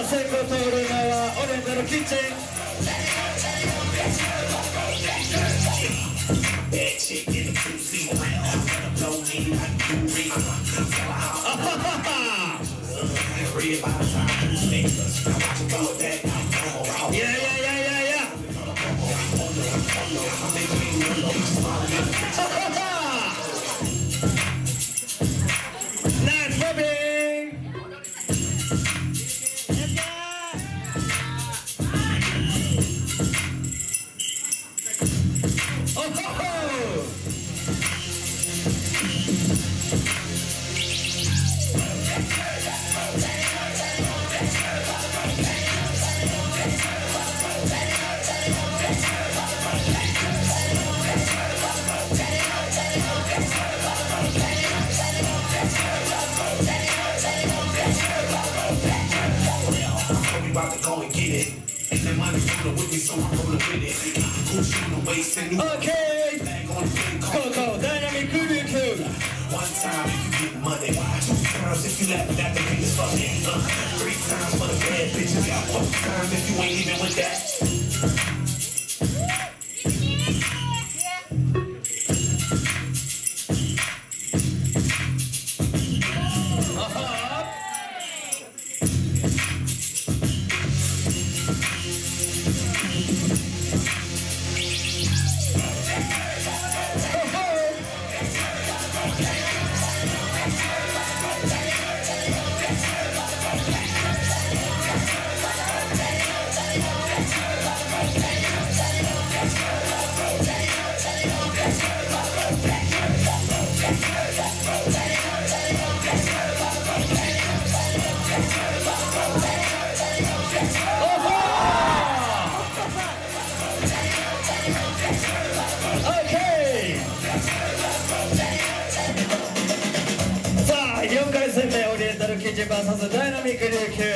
先行通るのはオレンジのキッチン。いやいやいやいやいや。ナイスボビン。おほほ。 About to go and get it. And that money rolling with me, so I'm rolling with it. Push on the waist and new. Okay. Coco, dynamic crew. One time if you get money, 2 times if you laughing at the biggest fucking. 3 times for the bad bitches, 4 times if you ain't even with that. 4回戦目オリエンタルキッチン VS ダイナミック琉球。